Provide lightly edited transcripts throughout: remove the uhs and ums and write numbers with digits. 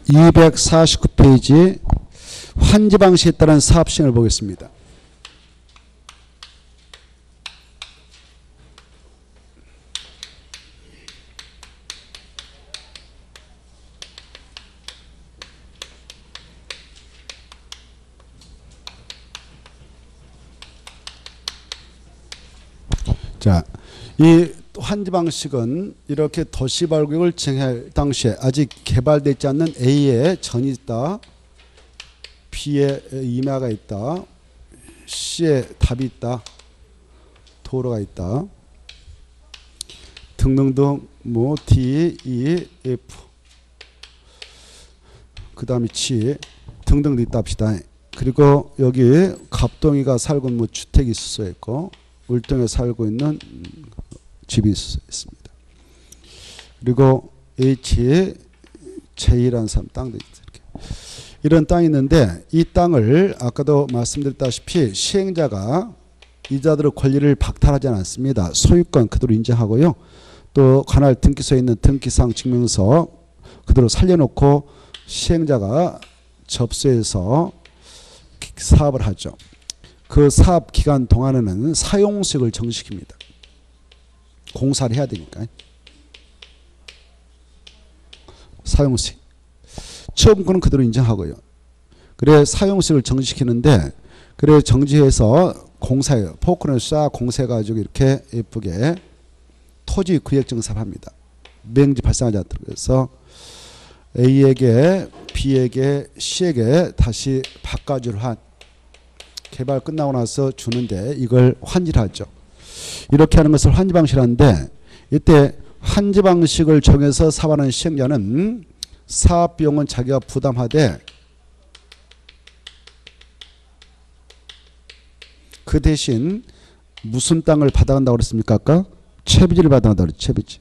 249페이지 환지 방식에 따른 사업 시행을 보겠습니다. 자, 이 환지 방식은 이렇게 도시발구역을 진행할 당시에 아직 개발되지 않는 A에 전이 있다, B에 임야가 있다, C에 답이 있다, 도로가 있다 등등등 뭐 D, E, F 그 다음에 G 등등도 있다 합시다. 그리고 여기 갑동이가 살고 있는 뭐 주택이 있을 수 있고 울동에 살고 있는 집이 있을 수 있습니다. 그리고 H, J라는 사람 땅도 이렇게 이런 땅이 있는데 이 땅을 아까도 말씀드렸다시피 시행자가 이자들의 권리를 박탈하지 않습니다. 소유권 그대로 인정하고요. 또 관할 등기소에 있는 등기상 증명서 그대로 살려놓고 시행자가 접수해서 사업을 하죠. 그 사업 기간 동안에는 사용수익을 정식입니다. 공사를 해야 되니까. 사용수익. 처음 거는 그대로 인정하고요. 그래 사용수익을 정지시키는데 그래 정지해서 공사해요. 포크를 쏴 공사해가지고 이렇게 예쁘게 토지 구역 증사합니다. 명지 발생하지 않도록 해서 A에게 B에게 C에게 다시 바꿔주려 한 개발 끝나고 나서 주는데 이걸 환지를 하죠. 이렇게 하는 것을 환지 방식이라는데 이때 환지 방식을 정해서 사업하는 시행자는 사업 비용은 자기가 부담하되 그 대신 무슨 땅을 받아간다고 그랬습니까? 아까 채비지를 받아간다고 그랬죠. 채비지.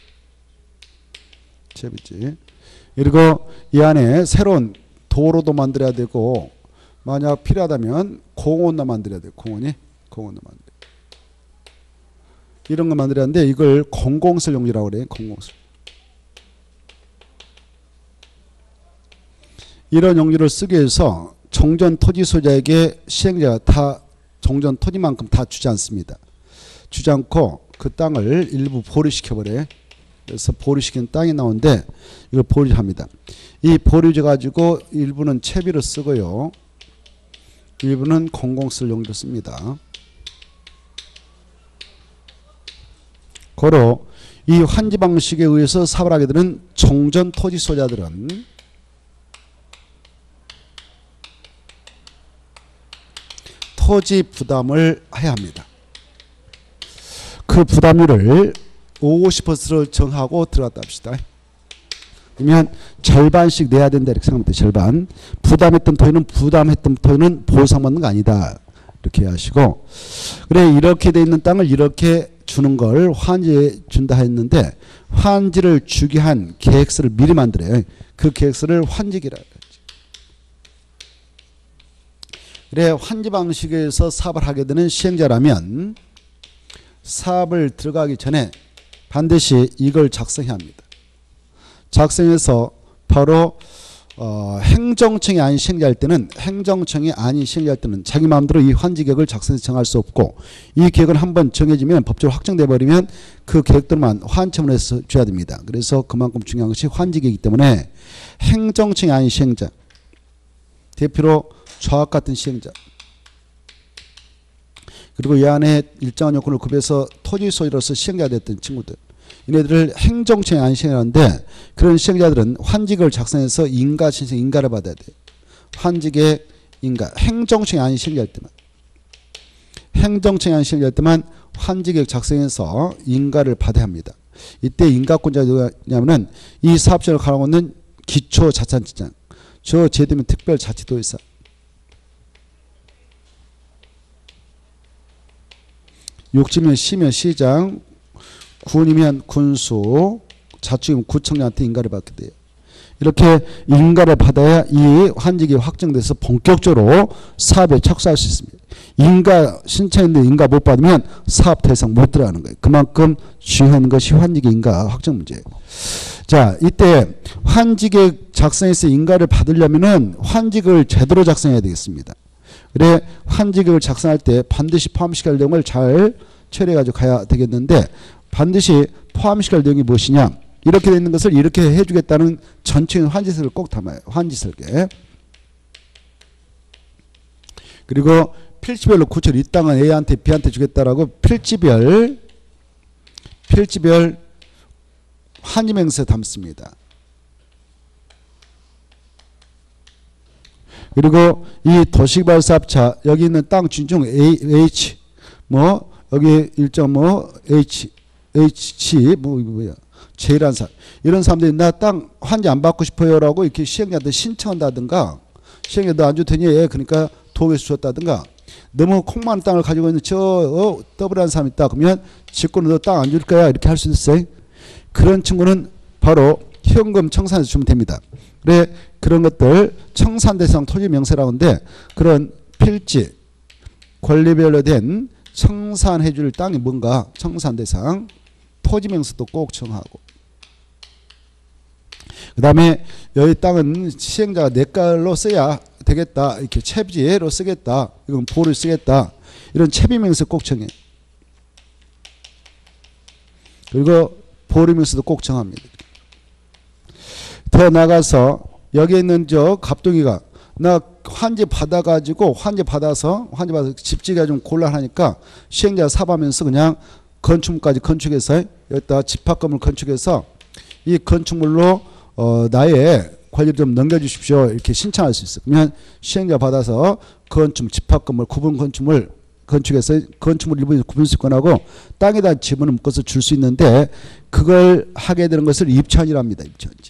채비지. 그리고 이 안에 새로운 도로도 만들어야 되고 만약 필요하다면 공원도 만들어야 돼요. 공원도 만들어야 돼요. 이런 거 만들어야 하는데 이걸 공공시설 용지라고 그래요. 공공시설. 이런 용지를 쓰기 위해서 종전 토지 소유자에게 시행자가 다 종전 토지만큼 다 주지 않습니다. 주지 않고 그 땅을 일부 보류시켜버려요. 그래서 보류시킨 땅이 나오는데 이걸 보류합니다. 이 보류제 가지고 일부는 채비로 쓰고요. 일부는 공공시설 용지로 씁니다. 고로 이 환지 방식에 의해서 사업을 하게 되는 종전 토지 소유자들은 토지 부담을 해야 합니다. 그 부담률을 50%로 정하고 들어갔다 합시다. 그러면 절반씩 내야 된다 이렇게 생각합니다. 절반. 부담했던 토지는 보상받는 거 아니다. 이렇게 하시고 그래 이렇게 돼 있는 땅을 이렇게 주는 걸 환지에 준다 했는데 환지를 주기 한 계획서를 미리 만들어요. 그 계획서를 환지기라 하죠. 그래 환지 방식에서 사업을 하게 되는 시행자라면 사업을 들어가기 전에 반드시 이걸 작성해야 합니다. 작성해서 바로 행정청이 아닌 시행자일 때는 자기 마음대로 이 환지 계획을 작성해서 정할 수 없고 이 계획을 한번 정해지면 법적으로 확정돼 버리면 그 계획들만 환청을 줘야 됩니다. 그래서 그만큼 중요한 것이 환지 계획이기 때문에 행정청이 아닌 시행자 대표로 좌학 같은 시행자 그리고 이 안에 일정한 요건을 구비해서 토지 소유로서 시행자가 됐던 친구들 이네들을 행정청이 아닌 시행자인데 그런 시행자들은 환지계획을 작성해서 인가 신청 인가를 받아야 돼요. 환지계 인가 행정청이 아닌 시행자일 때만 환지계획 작성해서 인가를 받아야 합니다. 이때 인가권자가 누구냐면은 이 사업자를 가지고 있는 기초자치단체장 저 제도면 특별자치도의사 육지면 시면 시장 군이면 군수 자치면 구청장한테 인가를 받게 돼요. 이렇게 인가를 받아야 이 환지기 확정돼서 본격적으로 사업에 착수할 수 있습니다. 인가 신청했는데 인가 못 받으면 사업 대상 못 들어가는 거예요. 그만큼 중요한 것이 환지기 인가 확정 문제예요. 자, 이때 환지계 작성해서 인가를 받으려면은 환지계를 제대로 작성해야 되겠습니다. 그래 환지계를 작성할 때 반드시 포함시킬 내용을 잘 처리해 가지고 가야 되겠는데, 반드시 포함시킬 내용이 무엇이냐, 이렇게 되어 있는 것을 이렇게 해주겠다는 전체적인 환지설을 꼭 담아요. 환지설계. 그리고 필지별로 구체로 이 땅은 A한테 B한테 주겠다라고 필지별 환지명세 담습니다. 그리고 이 도시개발사업자 여기 있는 땅 준중 H 뭐 여기 일정 뭐 H 뭐야 J라는 사람, 이런 사람들이 나 땅 환지 안 받고 싶어요라고 이렇게 시행자한테 신청한다든가, 시행자 너 안 줘도 되니? 예, 그러니까 도에서 줬다든가, 너무 콩만 땅을 가지고 있는 저 더블한 사람이 있다 그러면 직권으로 너 땅 안 줄 거야 이렇게 할 수 있어요. 그런 친구는 바로 현금 청산해서 주면 됩니다. 그래 그런 것들 청산대상 토지명세라고 하는데, 그런 필지 권리별로 된 청산해 줄 땅이 뭔가 청산대상 토지명세도 꼭 정하고, 그 다음에 여기 땅은 시행자가 내 깔로 써야 되겠다, 이렇게 채비로 쓰겠다, 이건 보를 쓰겠다, 이런 채비명세 꼭 정해. 그리고 보리명세도 꼭 정합니다. 더 나가서 여기 있는 저 갑동이가 나 환지 받아가지고 환지 받아서 집지기가 좀 곤란하니까 시행자 사업하면서 그냥 건축물까지 건축해서 여기다 집합건물 건축해서 이 건축물로 나의 권리를 좀 넘겨주십시오 이렇게 신청할 수 있어요. 그러면 시행자 받아서 건축 집합건물 구분 건축물 건축해서 건축물 일부에서 구분수권하고 땅에다 지분을 묶어서 줄 수 있는데, 그걸 하게 되는 것을 입천이랍니다.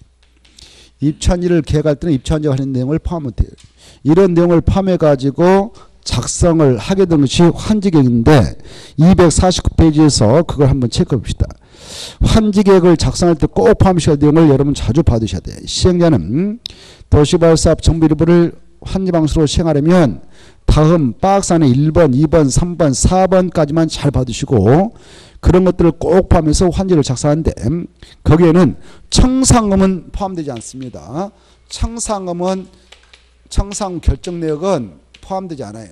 입천지를 계획할 때는 입천지와 관련 내용을 포함하면 돼요. 이런 내용을 포함해 가지고 작성을 하게 되는 것이 환지계획인데 249페이지에서 그걸 한번 체크해 봅시다. 환지계획을 작성할 때 꼭 포함시켜야 될 내용을 여러분 자주 받으셔야 돼요. 시행자는 도시개발사업 정비 일부를 환지방식으로 시행하려면 다음 박스 안에 1번, 2번, 3번, 4번까지만 잘 받으시고, 그런 것들을 꼭 포함해서 환지를 작성하는데 거기에는 청산금은 포함되지 않습니다. 청산금 결정 내역은 포함되지 않아요.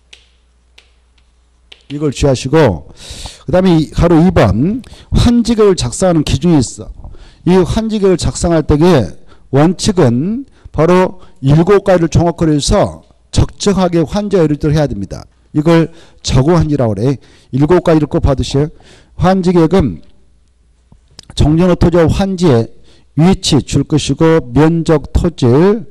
이걸 주의하시고, 그 다음에 가로 2번 환지계획을 작성하는 기준이 있어. 이 환지계획을 작성할 때의 원칙은 바로 7가지를 종합으로 해서 적정하게 환지 의뢰를 해야 됩니다. 이걸 저고환지라고 그래. 7가지를 꼭 받으셔요. 환지계획은 정전호 토지와 환지의 위치 줄 것이고, 면적, 토질,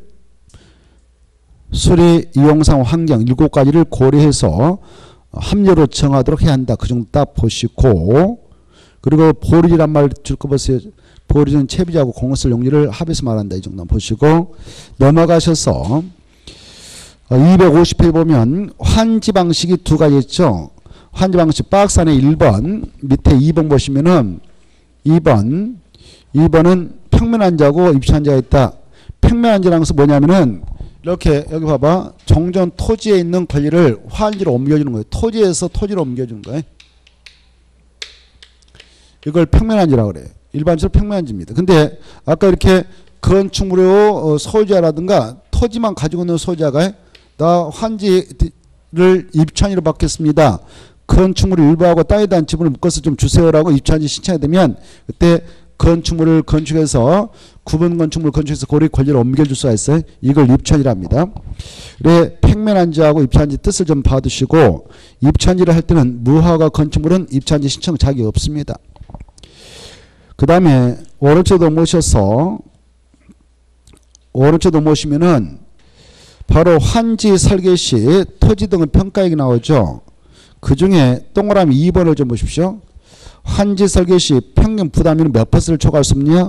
수리, 이용상, 환경 7가지를 고려해서 합리로 정하도록 해야 한다. 그 정도 딱 보시고, 그리고 보리지란 말 줄 거 보세요. 보리지는 채비자하고 공을 용지를 합해서 말한다. 이 정도 보시고 넘어가셔서 250페이지 보면 환지 방식이 두 가지 있죠. 환지 방식 박스 안에 1번 밑에 2번 보시면은 2번은 평면 환지하고 입체 환지가 있다. 평면 환지라는 것은 뭐냐면은 이렇게 여기 봐봐. 정전 토지에 있는 권리를 환지로 옮겨주는 거예요. 토지에서 토지로 옮겨주는 거예요. 이걸 평면 환지라고 그래요. 일반적으로 평면 환지입니다. 근데 아까 이렇게 건축물의 소유자라든가 토지만 가지고 있는 소유자가 나 환지를 입천지로 받겠습니다. 건축물을 일부하고 땅에 대한 지분을 묶어서 좀 주세요라고 입천지 신청이 되면 그때 건축물을 건축해서 구분 건축물 건축해서 고리 권리를 옮겨줄 수가 있어요. 이걸 입천지랍니다. 그래 평면환지하고 입천지 뜻을 좀 봐두시고, 입천지를 할 때는 무허가 건축물은 입천지 신청 자격이 없습니다. 그 다음에 오른쪽도 모시면은 바로 환지 설계 시 토지 등의 평가액이 나오죠. 그 중에 동그라미 2번을 좀 보십시오. 환지 설계 시 평균 부담률은 몇 %를 초과할 수 없냐?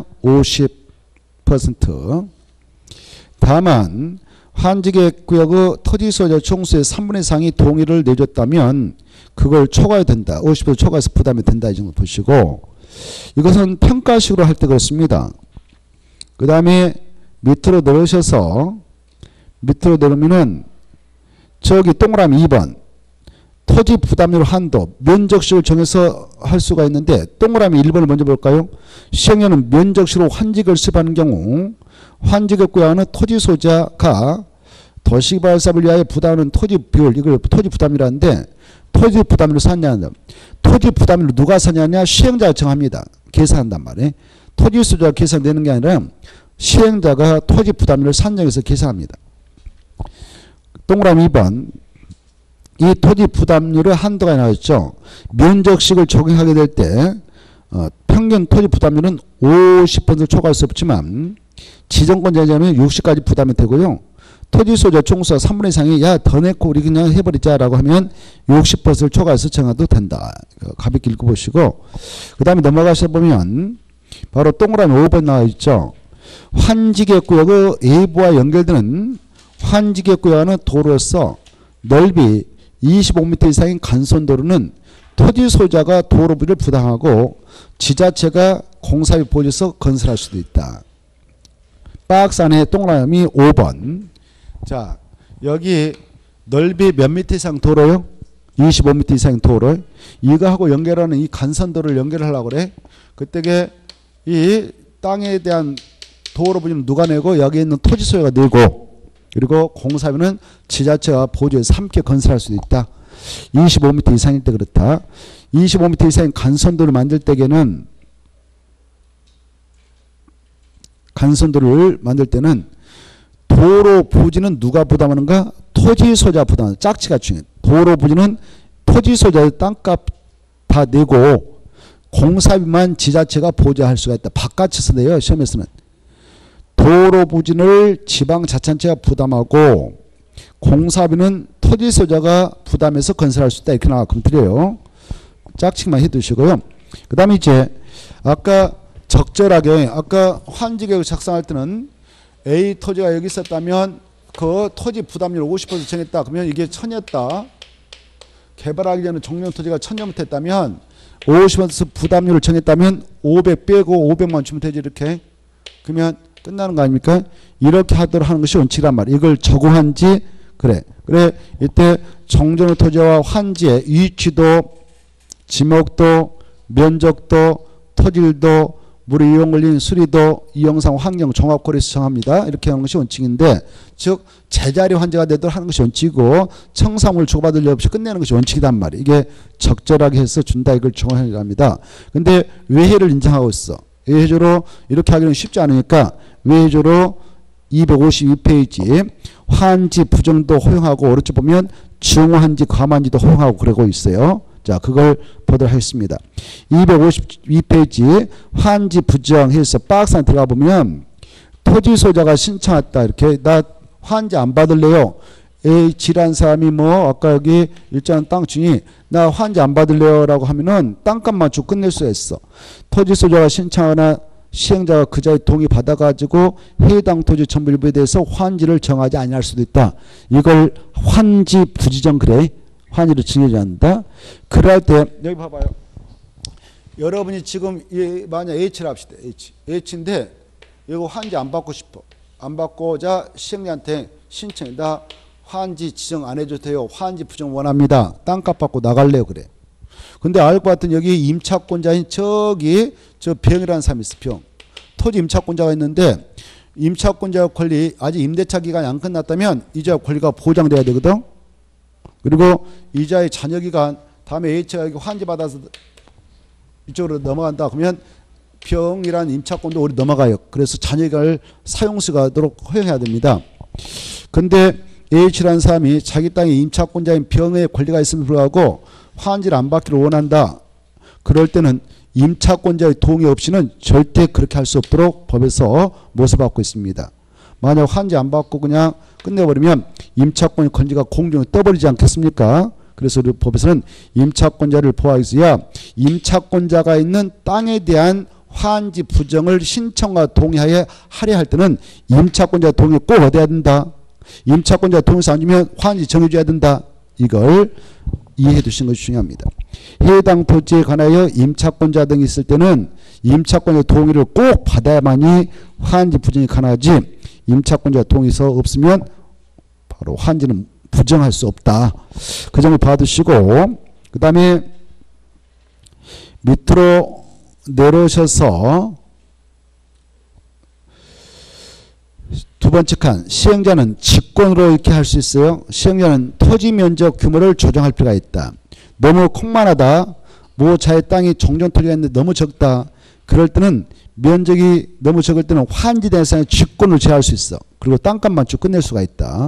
50%. 다만 환지계획구역의 토지 소유자 총수의 3분의 2 이상이 동의를 내줬다면 그걸 초과해야 된다. 50% 초과해서 부담이 된다. 이 정도 보시고, 이것은 평가식으로 할 때 그렇습니다. 그 다음에 밑으로 내려오셔서 밑으로 내려오면은 저기 동그라미 2번 토지 부담률 한도 면적식을 정해서 할 수가 있는데 동그라미 1번을 먼저 볼까요? 시행령은 면적식으로 환지를 수립하는 경우 환지를 구하는 토지 소유자가 도시개발사업을 위하여 부담하는 토지 비율 이걸 토지 부담이라는데 토지 부담률을 산냐는 토지 부담률을 누가 사냐냐 시행자가 정합니다. 계산한단 말이에요. 토지 소유자가 계산되는 게 아니라 시행자가 토지 부담률을 산정해서 계산합니다. 동그라미 2번 이 토지 부담률의 한도가 나왔죠. 면적식을 적용하게 될 때 평균 토지 부담률은 50%를 초과할 수 없지만 지정권자는 60까지 부담이 되고요. 토지 소유자 총수가 3분의 이상이 야 더 내고 우리 그냥 해버리자라고 하면 60%를 초과해서 정해도 된다. 가볍게 읽어보시고 그 다음에 넘어가셔 보면 바로 동그라미 5번 나와 있죠. 환지계획구역의 외부와 연결되는 환지계획구역은 도로로서 넓이 25m 이상인 간선도로는 토지 소유자가 도로비를 부담하고 지자체가 공사비 보조해서 건설할 수도 있다. 박스 안에 동그라미 5번. 자, 여기 넓이 몇 미터 이상 도로요? 25m 이상 도로. 이거하고 연결하는 이 간선도로를 연결하려고 그래. 그때 이 땅에 대한 도로 부지는 누가 내고 여기 있는 토지 소유가 내고 그리고 공사비는 지자체가 보조해서 함께 건설할 수도 있다. 25m 이상일 때 그렇다. 25m 이상인 간선도를 만들 때에는 도로 부지는 누가 부담하는가? 토지 소유자 부담. 짝지가 중요해. 도로 부지는 토지 소유자의 땅값 다 내고 공사비만 지자체가 보조할 수가 있다. 바깥에서 내요. 시험에서는. 도로 부지를 지방자치단체가 부담하고 공사비는 토지 소유자가 부담해서 건설할 수 있다. 이렇게 나가면 드려요. 짝짓기만 해두시고요. 그 다음에 이제 아까 적절하게 아까 환지계획을 작성할 때는 A 토지가 여기 있었다면 그 토지 부담률 50% 정했다. 그러면 이게 1000이었다. 개발하기 전에 종용 토지가 1000년부터 했다면 50% 부담률을 정했다면 500 빼고 500만 주면 되지 이렇게. 그러면 끝나는 거 아닙니까? 이렇게 하도록 하는 것이 원칙이란 말이에요. 이걸 적용한지 그래 이때 종전의 토지와 환지의 위치도 지목도 면적도 토질도 물의 이용 걸린 수리도 이용상 환경 종합 고려해서 정합니다. 이렇게 하는 것이 원칙인데 즉 제자리 환지가 되도록 하는 것이 원칙이고 청산물 주고받을 일 없이 끝내는 것이 원칙이란 말이에요. 이게 적절하게 해서 준다 이걸 정하려고 합니다. 근데 외해를 인정하고 있어. 외해조로 이렇게 하기는 쉽지 않으니까 외해조로 252페이지 환지 부정도 허용하고 오른쪽 보면 중환지 과만지도 허용하고 그러고 있어요. 자, 그걸 보도록 하겠습니다. 252페이지 환지 부정해서 박스 안에 들어가 보면 토지 소유자가 신청했다. 이렇게 나 환지 안 받을래요. H라는 사람이 뭐 아까 여기 일정한 땅 중이 나 환지 안 받을래요 라고 하면은 땅값만 주고 끝낼 수 있어. 토지 소유자가 신청하거나 시행자가 그자의 동의 받아가지고 해당 토지 전부 일부에 대해서 환지를 정하지 아니할 수도 있다. 이걸 환지 부지정 그래. 환지를 정해줘야 한다. 그럴 때 여기 봐봐요. 여러분이 지금 만약 H를 합시다. H인데 이거 환지 안 받고 싶어. 안 받고자 시행자한테 신청해. 나 환지 지정 안 해줘도 돼요. 환지 부정 원합니다. 땅값 받고 나갈래요. 그래. 근데 알 것 같은 여기 임차권자인 저기 저 병이라는 사람이 있어. 병. 토지 임차권자가 있는데 임차권자 권리 아직 임대차 기간이 안 끝났다면 이자 권리가 보장돼야 되거든. 그리고 이자의 잔여 기간 다음에 H가 환지 받아서 이쪽으로 넘어간다. 그러면 병이라는 임차권도 우리 넘어가요. 그래서 잔여 기간을 사용수가도록 허용해야 됩니다. 근데 H라는 사람이 자기 땅에 임차권자인 병의 권리가 있음에도 불구하고 환지를 안 받기를 원한다. 그럴 때는 임차권자의 동의 없이는 절대 그렇게 할 수 없도록 법에서 모습받고 있습니다. 만약 환지 안 받고 그냥 끝내버리면 임차권 권리가 공중에 떠버리지 않겠습니까? 그래서 우리 법에서는 임차권자를 보호하기 위해서 임차권자가 있는 땅에 대한 환지 부정을 신청과 동의하에 하려 할 때는 임차권자 동의 꼭 얻어야 된다. 임차권자 동의서 안 주면 환지 정해줘야 된다. 이걸 이해해 두시는 것이 중요합니다. 해당 토지에 관하여 임차권자 등이 있을 때는 임차권의 동의를 꼭 받아야만이 환지 부정이 가능하지 임차권자 동의서 없으면 바로 환지는 부정할 수 없다. 그 점을 받으시고 그 다음에 밑으로 내려오셔서 두 번째 칸 시행자는 직권으로 이렇게 할 수 있어요. 시행자는 토지 면적 규모를 조정할 필요가 있다. 너무 콩만하다. 모자의 땅이 종전 토지가 있는데 너무 적다. 그럴 때는 면적이 너무 적을 때는 환지 대상의 직권을 제할 수 있어. 그리고 땅값만 쭉 끝낼 수가 있다.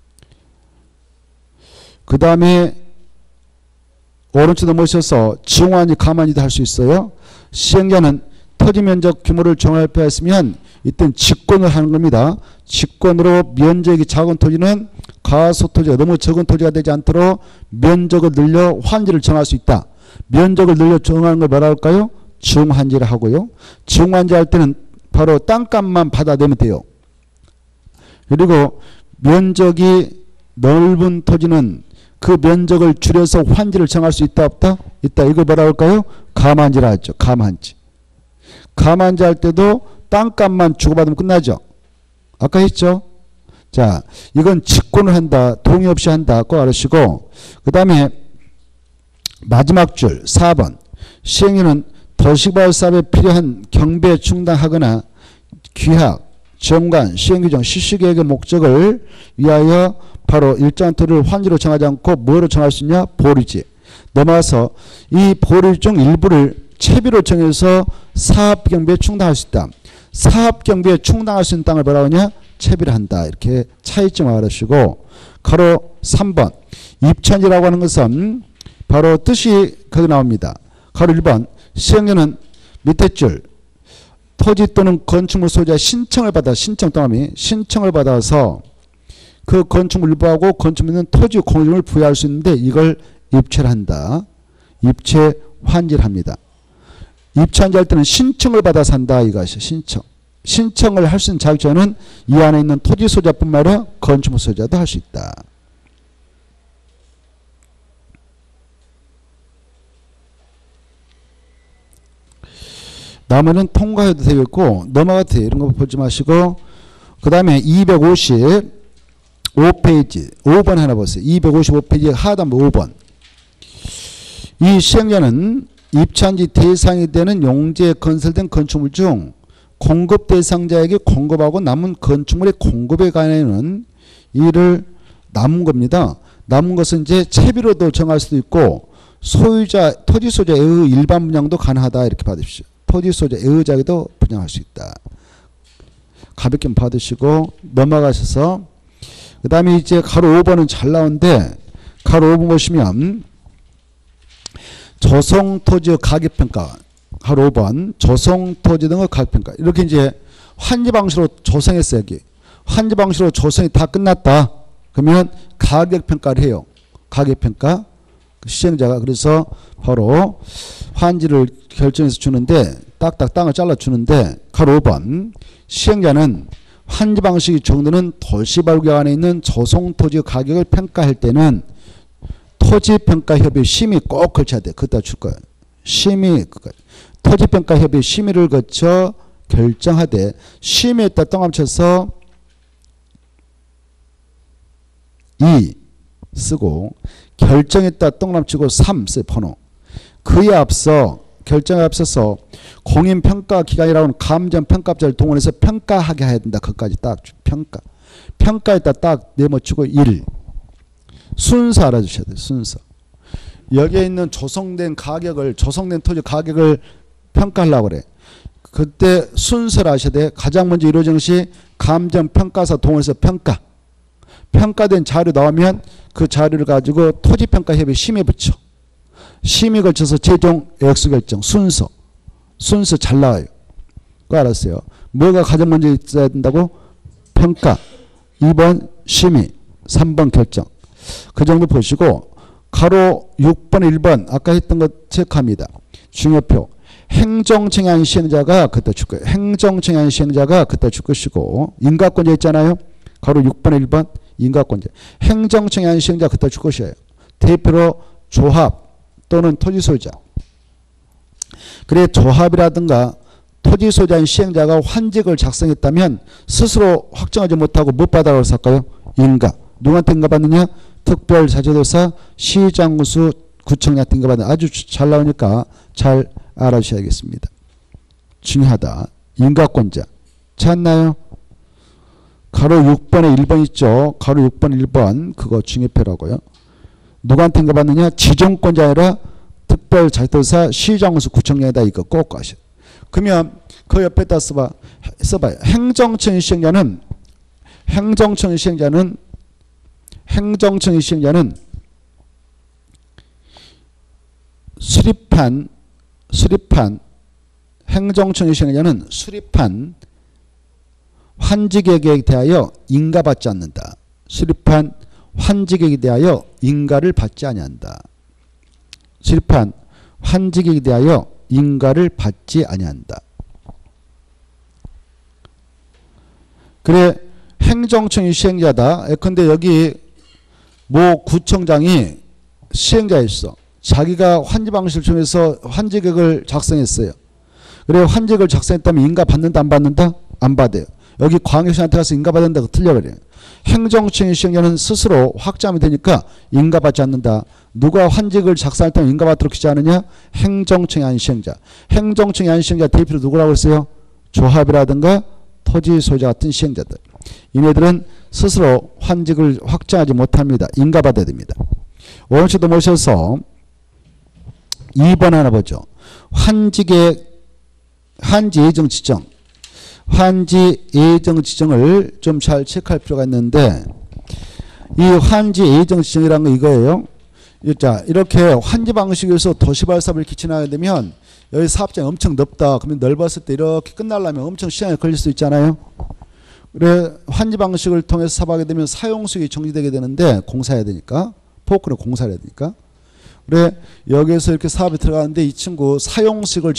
그 다음에 오른쪽 넘어오셔서 지용환지 가만히도 할 수 있어요. 시행자는 토지 면적 규모를 정할 필요가 있으면 이때는 직권을 하는 겁니다. 직권으로 면적이 작은 토지는 가소 토지가 너무 적은 토지가 되지 않도록 면적을 늘려 환지를 정할 수 있다. 면적을 늘려 정하는 걸 뭐라 할까요? 지용환지를 하고요. 지용환지 할 때는 바로 땅값만 받아내면 돼요. 그리고 면적이 넓은 토지는 그 면적을 줄여서 환지를 정할 수 있다 없다? 있다. 이걸 뭐라 할까요? 감환지라 하죠. 감환지. 감환지 할 때도 땅값만 주고받으면 끝나죠. 아까 했죠. 자, 이건 직권을 한다. 동의 없이 한다. 꼭 알으시고 그 다음에 마지막 줄 4번 시행령은 도시개발 사업에 필요한 경배 충당하거나 귀학, 정관, 시행규정, 실시계획의 목적을 위하여 바로 일정한 토지를 환지로 정하지 않고 뭐로 정할 수 있냐? 보류지. 넘어가서 이 보류 중 일부를 채비로 정해서 사업경비에 충당할 수 있다. 사업경비에 충당할 수 있는 땅을 뭐라고 하냐? 채비를 한다. 이렇게 차이점을 알으시고 가로 3번 입천지라고 하는 것은 바로 뜻이 거기 나옵니다. 가로 1번 시행령은 밑에 줄 토지 또는 건축물 소유자의 신청을 받아 신청 동함이 신청을 받아서 그 건축물 일부하고 건축물은 토지 공유를 부여할 수 있는데 이걸 입체를 한다. 입체 환지를 합니다. 입체 환지할 때는 신청을 받아서 한다. 이것이 신청. 신청을 할 수 있는 자격자는 이 안에 있는 토지 소유자뿐만 아니라 건축물 소유자도 할 수 있다. 나머지는 통과해도 되겠고 넘어가도 돼요. 이런 거 보지 마시고 그 다음에 255페이지 5번 하나 보세요. 255페이지 하단부 5번 이 시행자는 입찰지 대상이 되는 용지에 건설된 건축물 중 공급 대상자에게 공급하고 남은 건축물의 공급에 관해는 이를 남은 겁니다. 남은 것은 이제 채비로도 정할 수도 있고 소유자 토지 소유자의 일반 분양도 가능하다 이렇게 받으십시오. 토지 소유자 애의자에게도 분양할 수 있다. 가볍게 받으시고 넘어가셔서 그 다음에 이제 가로 5번은 잘 나오는데 가로 5번 보시면 조성토지 가격평가 가로 5번 조성토지 등의 가격평가 이렇게 이제 환지 방식으로 조성했어요. 여기 환지 방식으로 조성이 다 끝났다. 그러면 가격평가를 해요. 가격평가 시행자가 그래서 바로 환지를 결정해서 주는데 딱딱 땅을 잘라주는데 가로 5번 시행자는 환지 방식이 정도는 도시발구 안에 있는 조성토지 가격을 평가할 때는 토지평가협의 심의 꼭 거쳐야 돼. 그따 줄 거야. 심의 토지평가협의 심의를 거쳐 결정하되 심의에 따라 똥함쳐서 2 쓰고 결정에 따라 똥남치고 3 쓰 번호. 그에 앞서 결정에 앞서서 공인평가기관이라고 하는 감정평가업자를 동원해서 평가하게 해야 된다. 그것까지 딱 평가. 평가에 따라 딱 네모치고 1. 순서 알아주셔야 돼요. 순서. 여기에 있는 조성된 토지 가격을 평가하려고 그래. 그때 순서를 아셔야 돼. 가장 먼저 이루어지는 것이 감정평가사 동원해서 평가. 평가된 자료 나오면 그 자료를 가지고 토지평가협의 심의 붙여. 심의 거쳐서 최종 액수 결정. 순서 잘 나와요. 그거 알았어요. 뭐가 가장 먼저 있어야 된다고? 평가. 2번 심의. 3번 결정. 그 정도 보시고 가로 6번 1번 아까 했던 것 체크합니다. 중요표. 행정청약 시행자가 그때 줄 거예요. 행정청약 시행자가 그때 줄 것이고 인가권자 있잖아요. 가로 6번 1번 인가권자. 행정청약 시행자 그때 줄 것이에요. 대표로 조합 또는 토지 소유자. 그래 조합이라든가 토지 소유자인 시행자가 환직을 작성했다면 스스로 확정하지 못하고 못 받아라고 할까요? 인가. 누구한테 인가받느냐? 특별자치도사 시장수 구청장한테 인가받는. 아주 잘 나오니까 잘 알아주셔야겠습니다. 중요하다. 인가권자. 찾나요? 가로 6번에 1번 있죠. 가로 6번 1번 그거 중요표라고요. 누구한테 인가받느냐? 지정권자 아니라 특별자치도사 시장수 구청장에다 이거 꼭 아셔. 그러면 그 옆에다 써봐요. 행정청의 시행자는 수립한 행정청의 시행자는 수립한 환지객에 대하여 인가받지 않는다. 수립한 환지객에 대하여 인가를 받지 아니한다. 수립한 환지객에 대하여 인가를 받지 아니한다. 그래 행정청이 시행자다. 예컨대 여기 모 구청장이 시행자였어. 자기가 환지 방식을 통해서 환지객을 작성했어요. 그래 환지객을 작성했다면 인가 받는다 안 받는다? 안 받아요. 여기 광역시한테 가서 인가 받는다고 틀려 그래요. 행정청의 시행자는 스스로 확정하면 되니까 인가받지 않는다. 누가 환직을 작성할 때 인가받도록 하지 않느냐? 행정청의 한 시행자. 행정청의 한 시행자 대표로 누구라고 했어요? 조합이라든가 토지 소유자 같은 시행자들. 이네들은 스스로 환직을 확정하지 못합니다. 인가받아야 됩니다. 원칙도 모셔서 2번 하나 보죠. 환지 예정 지정. 환지 예정 지정을 좀 잘 체크할 필요가 있는데 이 환지 예정 지정이라는 거 이거예요. 자, 이렇게 환지 방식에서 도시발사업을 기치나야 되면 여기 사업장이 엄청 넓다. 그러면 넓었을 때 이렇게 끝나려면 엄청 시간이 걸릴 수 있잖아요. 그래 환지 방식을 통해서 사업하게 되면 사용수익이 정지되게 되는데 공사해야 되니까 포크는 공사를 해야 되니까 그래 여기에서 이렇게 사업에 들어가는데 이 친구 사용수익을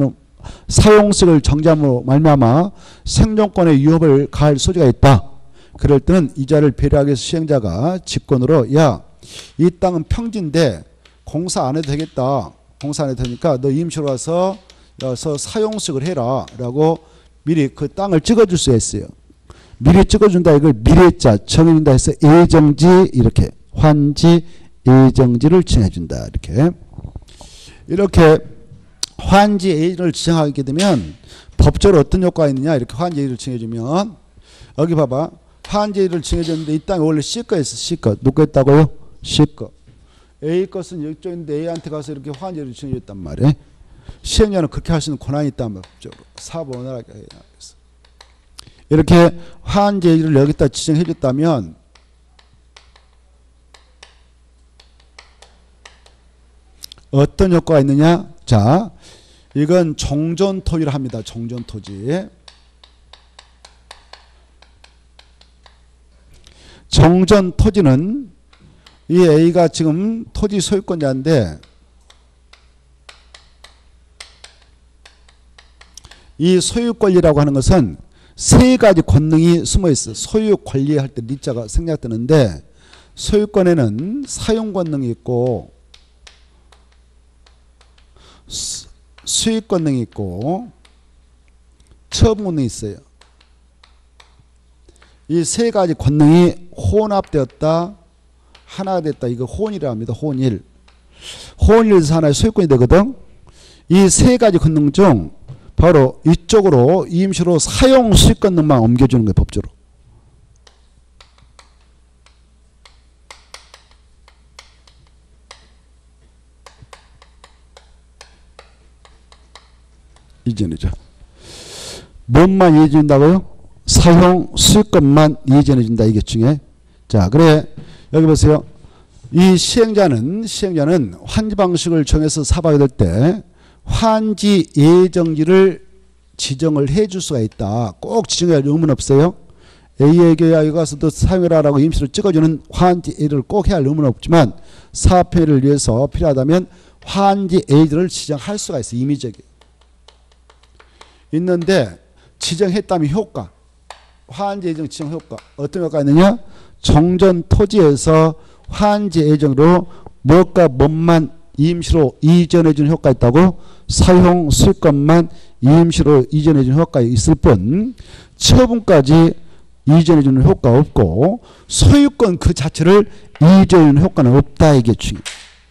정지함으로 말미암아 생존권에 위협을 가할 소지가 있다. 그럴 때는 이자를 배려하기 위해서 시행자가 직권으로 야, 이 땅은 평지인데 공사 안 해도 되겠다. 공사 안 해도 되니까 너 임시로 와서 사용수익을 해라 라고 미리 그 땅을 찍어줄 수가 있어요. 미리 찍어준다 이걸 미래자 정해준다 해서 예정지 이렇게 환지 예정지를 정해준다. 이렇게 환지 예정을 지정하게 되면 법적으로 어떤 효과가 있느냐. 이렇게 환지 예정을 정해주면 여기 봐봐. 환지 예정을 정해줬는데 이 땅이 원래 C거였어. C거. 누구 했다고요? C거. A 것은 이쪽인데 A한테 가서 이렇게 환지 예정을 정해줬단 말이에요. 시행자는 그렇게 할 수 있는 권한이 있단 말이에요. 법적으로. 사업을 원활하게 해야 하겠어. 이렇게 환지 예정을 여기다 지정해줬다면 어떤 효과가 있느냐? 자, 이건 정전토지를 합니다. 정전토지. 정전토지는 이 A가 지금 토지 소유권자인데 이 소유권리라고 하는 것은 세 가지 권능이 숨어 있어요. 소유권리할 때 리자가 생략되는데 소유권에는 사용권능이 있고 수익권능이 있고 처분권능이 있어요. 이 세 가지 권능이 혼합되었다. 하나가 됐다. 이거 혼이라 합니다. 혼일. 혼일에서 하나의 소유권이 되거든. 이 세 가지 권능 중 바로 이쪽으로 임시로 사용 수익권능만 옮겨주는 거예요. 법적으로. 이전이죠. 뭔만 이해해준다고요? 사용 수익권만 이전해준다. 이게 중에. 자, 그래 여기 보세요. 이 시행자는 환지 방식을 정해서 사업하게 될 때 환지 예정지를 지정을 해줄 수가 있다. 꼭 지정해야 의무는 없어요. A에게 여기 가서도 사용해라라고 임시로 찍어주는 환지 예정을 꼭 해야 할 의무는 없지만 사업회를 위해서 필요하다면 환지 예정을 지정할 수가 있어요. 임의적이에요. 있는데 지정했다면 효과. 환지 예정 지정 효과. 어떤 효과가 있느냐? 정전 토지에서 환지 예정으로 무엇과 뭔만 임시로 이전해 주는 효과가 있다고? 사용 수익권만 임시로 이전해주는 효과가 있을 뿐 처분까지 이전해주는 효과가 없고 소유권 그 자체를 이전해주는 효과는 없다. 이게 중요해요.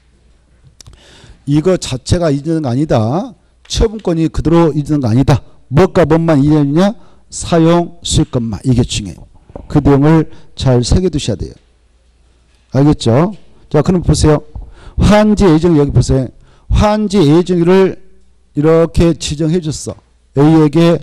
이거 자체가 이전한 거 아니다. 처분권이 그대로 이전한 거 아니다. 뭐가 뭔만 이전해주냐? 사용 수익권만. 이게 중요해요. 그 내용을 잘 새겨두셔야 돼요. 알겠죠? 자, 그럼 보세요. 환지 예정 여기 보세요. 환지 예정일을 이렇게 지정해 줬어. A에게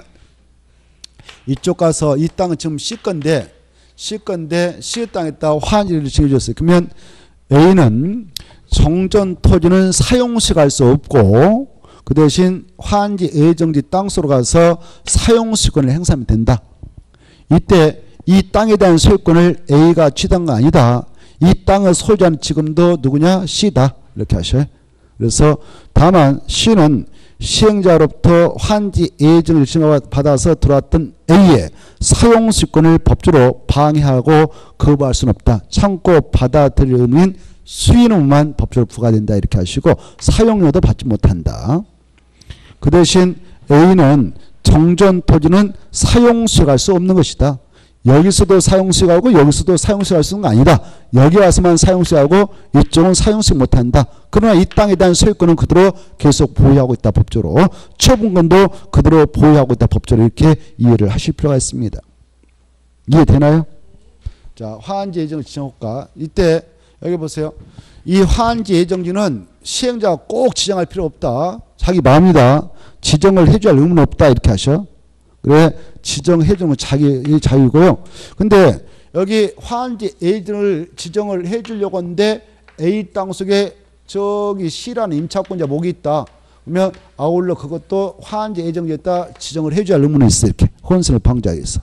이쪽 가서 이 땅은 지금 C 건데 C 땅에다 환지를 지정해 줬어요. 그러면 A는 정전 토지는 사용식 할 수 없고 그 대신 환지 예정지 땅소로 가서 사용수권을 행사하면 된다. 이때 이 땅에 대한 소유권을 A가 취득한 거 아니다. 이 땅을 소유자는 지금도 누구냐? C다. 이렇게 하셔요. 그래서 다만 C는 시행자로부터 환지 예정을 받아서 들어왔던 A의 사용수권을 법적으로 방해하고 거부할 수는 없다. 참고 받아들일 의무인 수익금만 법적으로 부과된다. 이렇게 하시고 사용료도 받지 못한다. 그 대신 A는 정전 토지는 사용수익할 수 없는 것이다. 여기서도 사용수익하고 여기서도 사용수익할 수 있는 거 아니다. 여기 와서만 사용수익하고 이쪽은 사용수익 못한다. 그러나 이 땅에 대한 소유권은 그대로 계속 보유하고 있다. 법적으로. 처분권도 그대로 보유하고 있다. 법적으로. 이렇게 이해를 하실 필요가 있습니다. 이해되나요? 자, 화한지 예정 지정효과. 이때 여기 보세요. 이 화한지 예정지는 시행자가 꼭 지정할 필요 없다. 자기 마음이다. 지정을 해줘야 할 의무는 없다. 이렇게 하셔. 그래, 지정해주는 건 자기 자유고요. 근데 여기 화한지 A를 지정을 해주려고 하는데 A 땅 속에 저기 C라는 임차권자 목이 있다. 그러면 아울러 그것도 화한지 예정지에다 지정을 해줘야 할 의무는 있어. 이렇게 혼선을 방지하기 위해서.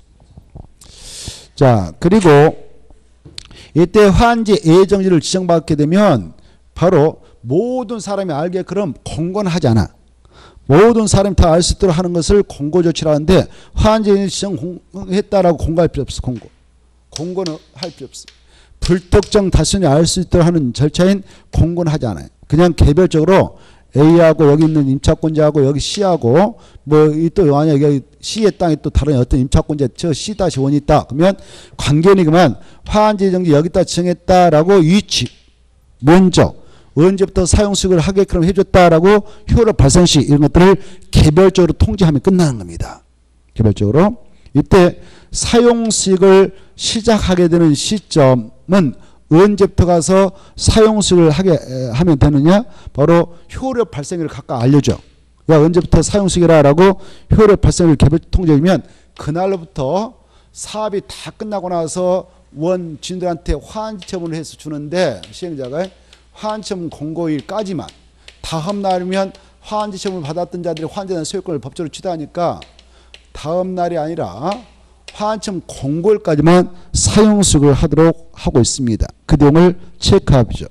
자, 그리고 이때 화한지 예정지를 지정받게 되면 바로 모든 사람이 알게끔 공고는 하지 않아. 모든 사람이 다 알 수 있도록 하는 것을 공고조치를 하는데 화한지 지정했다라고 공고할 필요 없어. 공고는 할 필요 없어. 불특정 다수는 알 수 있도록 하는 절차인 공고는 하지 않아요. 그냥 개별적으로 A하고 여기 있는 임차권자하고 여기 C하고 뭐 또 만약에 C의 땅에 또 다른 어떤 임차권자 저 C-1이 있다. 그러면 관계는 그만 화한지 예정지 여기다 지정했다라고 위치 먼저 언제부터 사용수익을 하게끔 해줬다라고 효력 발생 시 이런 것들을 개별적으로 통지하면 끝나는 겁니다. 개별적으로. 이때 사용수익을 시작하게 되는 시점은 언제부터 가서 사용수익을 하게 하면 되느냐? 바로 효력 발생을 각각 알려줘. 야, 언제부터 사용수익이라고 효력 발생을 개별 통지하면 그날로부터 사업이 다 끝나고 나서 원주민들한테 화한지 처분을 해서 주는데 시행자가 화한처분 공고일까지만 다음 날이면 화한지 처분을 받았던 자들이 화한지에 대한 소유권을 법적으로 취득하니까 다음 날이 아니라 화한처분 공고일까지만 사용수익을 하도록 하고 있습니다. 그 내용을 체크하죠.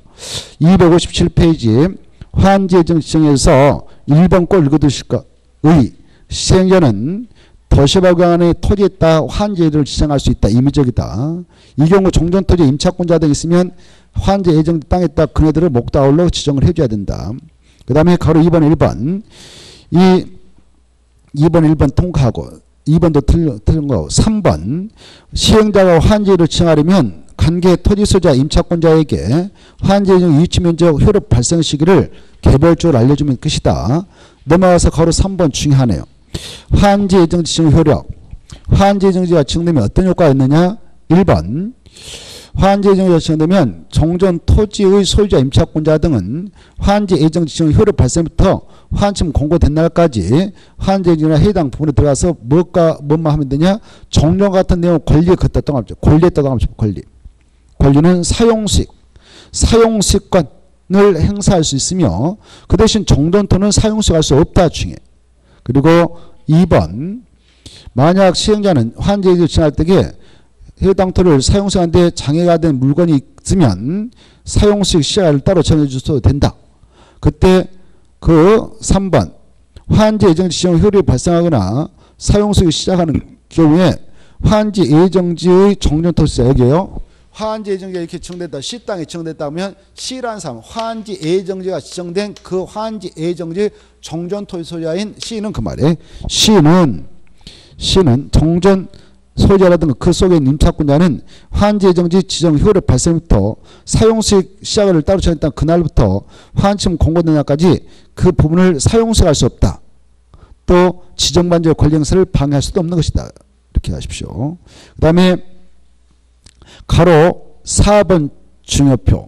257페이지 화한지 예정 지정에서 1번 꼴 읽어두실까? 의 시행자는 도시발광안의 토지에 따라 화한지 예정을 지정할 수 있다. 임의적이다. 이 경우 정전토지 임차권자 등이 있으면 화한지 예정 땅에 따라 그네들을 목다울로 지정을 해줘야 된다. 그 다음에 가로 2번 1번 2번 1번 통과하고 2번도 틀린 거 3번 시행자가 화한지를 지정하려면 관계 토지 소유자 임차권자에게 화한지 예정 위치면적 효력 발생 시기를 개별적으로 알려주면 끝이다. 넘어가서 가로 3번 중요하네요. 화한지 예정 지정 효력. 화한지 예정지가 지정되면 어떤 효과가 있느냐? 1번 화한지 예정지가 지정되면 정전 토지의 소유자 임차권자 등은 화한지 예정 지정 효력 발생부터 화한처분 공고된 날까지 화한지 예정이나 해당 부분에 들어가서 뭐만 하면 되냐? 정령 같은 내용 권리에 걷다 떠나죠. 권리에 떠나죠. 권리는 사용수익권을 행사할 수 있으며 그 대신 정전토는 사용수익할 수 없다 중에. 그리고 2번 만약 시행자는 화한지 예정을 지정할 때에 해당 토를 사용수익하는데 장애가 된 물건이 있으면 사용수익 시작을 따로 정해줘도 된다. 그때 그 3번 화한지 예정지 지정 효력이 발생하거나 사용수익이 시작하는 경우에 화한지 예정지의 정전토지자에게요. 화한지 예정지가 이렇게 지정됐다. C 땅에 지정됐다면 C라는 사람, 화한지 예정지가 지정된 그 화한지 예정지 정전 토지 소유자인 C는 그 말이에요. C는 정전 소유자라든가 그 속에 있는 임차권자는 화한지 예정지 지정 효력 발생부터 사용수익 시작을 따로 정했다 그날부터 화한침은 공고된 날까지 그 부분을 사용수익할 수 없다. 또 지정반지의 권리 행사를 방해할 수도 없는 것이다. 이렇게 하십시오. 그 다음에 가로 4번 중요표.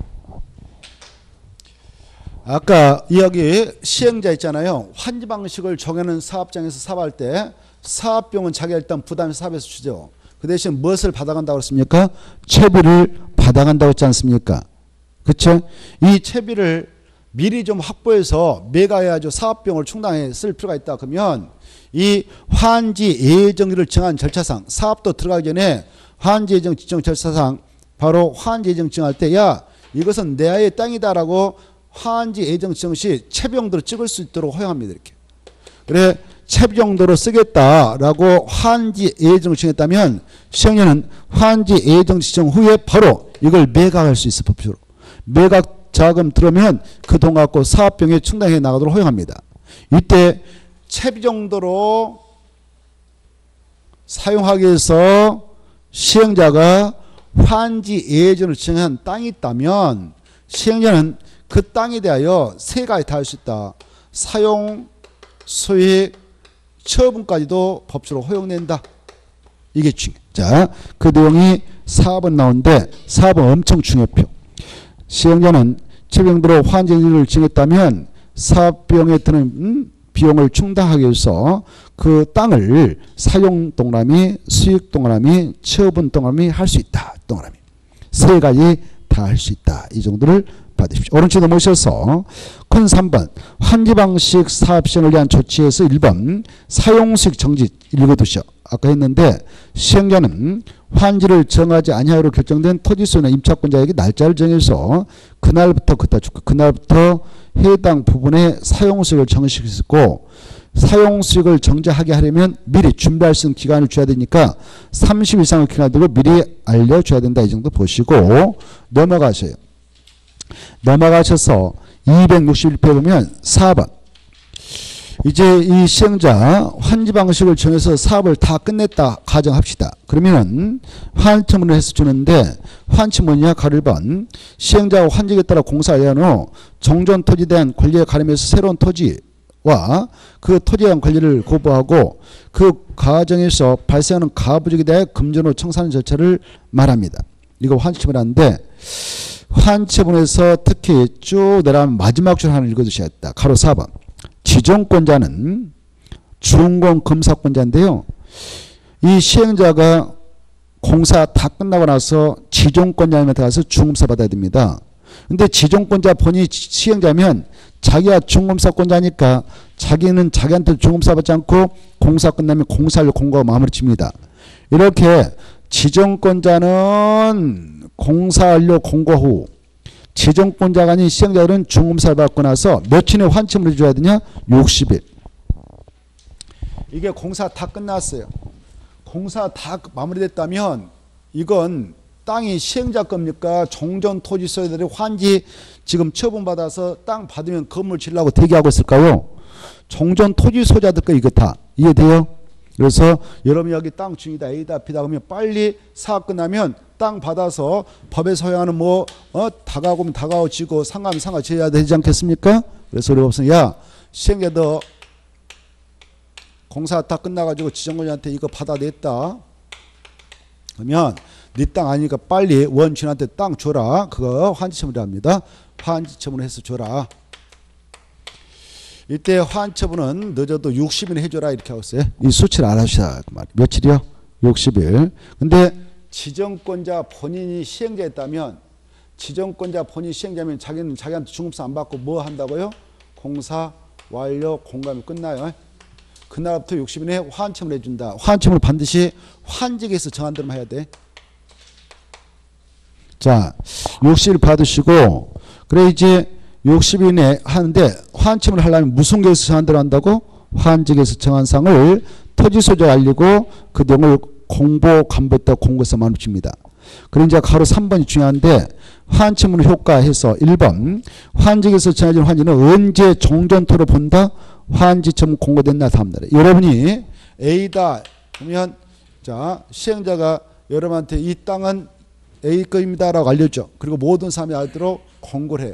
아까 여기 시행자 있잖아요. 환지 방식을 정하는 사업장에서 사업할 때 사업비용은 자기가 일단 부담해서 사업에서 주죠. 그 대신 무엇을 받아간다고 했습니까? 채비를 받아간다고 했지 않습니까? 그렇죠? 이 채비를 미리 좀 확보해서 매각해야죠. 사업비용을 충당해 쓸 필요가 있다. 그러면 이 환지 예정지를 정한 절차상 사업도 들어가기 전에 환지 예정 지정 절차상 바로 환지 예정 지정할 때 야 이것은 내 아의 땅이다라고 환지 예정 지정 시 채비용도로 찍을 수 있도록 허용합니다. 이렇게. 그래 채비용도로 쓰겠다라고 환지 예정 지정했다면 시행령은 환지 예정 지정 후에 바로 이걸 매각할 수 있어. 법적으로. 매각 자금 들어오면 그 돈 갖고 사업비용에 충당해 나가도록 허용합니다. 이때 채비용도로 사용하기 위해서 시행자가 환지 예정을 지정한 땅이 있다면 시행자는 그 땅에 대하여 세 가지 다 할 수 있다. 사용, 수익, 처분까지도 법적으로 허용된다. 이게 중요해요. 자, 그 내용이 4번 나오는데 4번 엄청 중요표. 시행자는 채비용도로 환지 예정을 지정했다면 사업비용에 드는 비용을 충당하기 위해서 그 땅을 사용 동그라미, 수익 동그라미, 처분 동그라미 할 수 있다. 동그라미. 세 가지 다 할 수 있다. 이 정도를 받으십시오. 오른쪽 넘으셔서 큰 3번 환지 방식 사업 시행을 위한 조치에서 1번 사용수익 정지 읽어두시오. 아까 했는데 시행자는 환지를 정하지 아니하기로 결정된 토지 소유나 임차권자에게 날짜를 정해서 그날부터 그날부터 해당 부분의 사용수익을 정시킬 수 있고 사용수익을 정지하게 하려면 미리 준비할 수 있는 기간을 줘야 되니까 30일 이상의 기간을 두고 미리 알려줘야 된다. 이 정도 보시고 넘어가셔요. 넘어가셔서 261페이지 보면 4번 이제 이 시행자 환지 방식을 정해서 사업을 다 끝냈다 가정합시다. 그러면 환치문을 해서 주는데 환치문이냐 가로 1번 시행자가 환지에 따라 공사를 한 후 정전 토지에 대한 권리에 가름해서 새로운 토지와 그 토지에 대한 권리를 고부하고 그 과정에서 발생하는 가부족에 대해 금전으로 청산하는 절차를 말합니다. 이거 환치문 하는데 환치문에서 특히 쭉 내려가면 마지막 줄 하나 읽어주셔야겠다. 가로 4번 지정권자는 준공 검사권자인데요. 이 시행자가 공사 다 끝나고 나서 지정권자님한테 가서 중검사 받아야 됩니다. 근데 지정권자 본인이 시행자면 자기가 중검사권자니까 자기는 자기한테 중검사 받지 않고 공사 끝나면 공사를 공고하고 마무리 칩니다. 이렇게 지정권자는 공사 완료 공고 후 지정권자가 아닌 시행자들은 중검사를 받고 나서 며칠에 환침을 해줘야 되냐? 60일. 이게 공사 다 끝났어요. 공사 다 마무리됐다면 이건 땅이 시행자 겁니까? 정전 토지 소유자들이 환지 지금 처분받아서 땅 받으면 건물 지으려고 대기하고 있을까요? 정전 토지 소유자들 거 이거 다 이해돼요? 그래서 여러분 여기 땅 중이다 A다 B다 그러면 빨리 사업 끝나면 땅 받아서 법에서 허용하는 다가오면 다가오지고 상가면 상가 지어야 되지 않겠습니까? 그래서 우리 법상 야 시행자 너 공사 다 끝나가지고 지정권자한테 이거 받아냈다. 그러면 네 땅 아니니까 빨리 원주인한테 땅 줘라. 그거 환지처분을 합니다. 환지처분을 해서 줘라. 이때 환처분은 늦어도 60일 해줘라 이렇게 하고 있어요. 이 수치를 알아주셔야 그 말이에요. 며칠이요? 60일. 근데 지정권자 본인이 시행자였다면 지정권자 본인이 시행자면 자기는 자기한테 중급사 안 받고 뭐 한다고요? 공사 완료 공감이 끝나요. 그날부터 60일에 환첨을 해준다. 환첨을 반드시 환직에서 정한 대로 해야 돼. 자, 60일 받으시고 그래 이제 60일 내에 하는데 환첨을 하려면 무슨 계획에서 정한 대로 한다고? 환직에서 정한 상을 토지 소유자가 알리고 그 내용을 공보 간부터 공고서 만듭니다. 그리고 이제 가로 3번이 중요한데 환치문 효과해서 1번 환직에서 정해진 환지는 언제 종전토로 본다? 환지처럼 공고된 날 다음 날에. 여러분이 A다 그러면 자 시행자가 여러분한테 이 땅은 A 거입니다 라고 알려줘. 그리고 모든 사람이 알도록 공고를 해.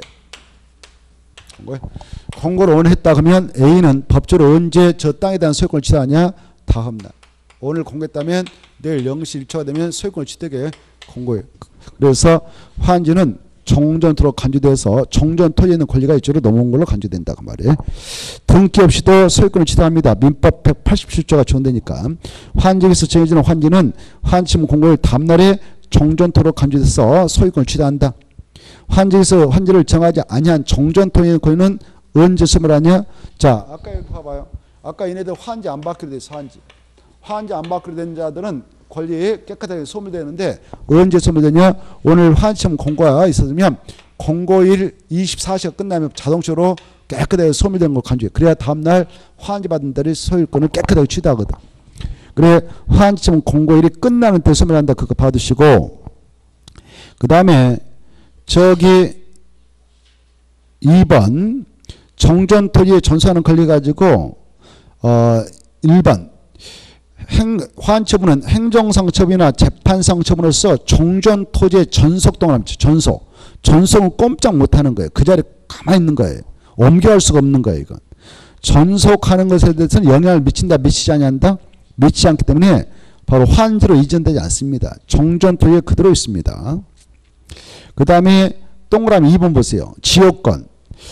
공고를 오늘 했다 그러면 A는 법적으로 언제 저 땅에 대한 소유권을 취득하냐? 다음 날. 오늘 공고했다면 내일 0시 1초가 되면 소유권을 취득해 공고해. 그래서 환지는 종전토로 간주돼서 종전토에 있는 권리가 이쪽으로 넘어온 걸로 간주된다 그 말이에요. 등기 없이도 소유권을 취득합니다. 민법 187조가 적용되니까 환직에서 정해지는 환지는 환지문 공고일 다음날에 종전토로 간주돼서 소유권을 취득한다. 환지에서 환지를 정하지 아니한 종전토에 있는 권리는 언제 소멸하냐? 자 아까 여기 봐봐요. 아까 얘네들 환지 안 받기로 돼 있어. 환지 안 받기로 된 자들은 권리 깨끗하게 소멸되는데 언제 소멸되냐? 오늘 환시험 공고가 있었으면 공고일 24시가 끝나면 자동적으로 깨끗하게 소멸되는 걸 간주해. 그래야 다음날 환지 받은 자리 소유권을 깨끗하게 취득하거든. 그래 환시험 공고일이 끝나는 때 소멸한다. 그거 받으시고 그 다음에 저기 2번 정전토지에 전수하는 권리 가지고 1번 환처분은 행정상처분이나 재판상처분으로서 종전토지의 전속동을 합니다. 전속은 꼼짝 못하는 거예요. 그 자리에 가만히 있는 거예요. 옮겨갈 수가 없는 거예요. 이건 전속하는 것에 대해서는 영향을 미친다 미치지 않는다? 미치지 않기 때문에 바로 환지로 이전되지 않습니다. 종전토지에 그대로 있습니다. 그 다음에 동그라미 2번 보세요. 지역권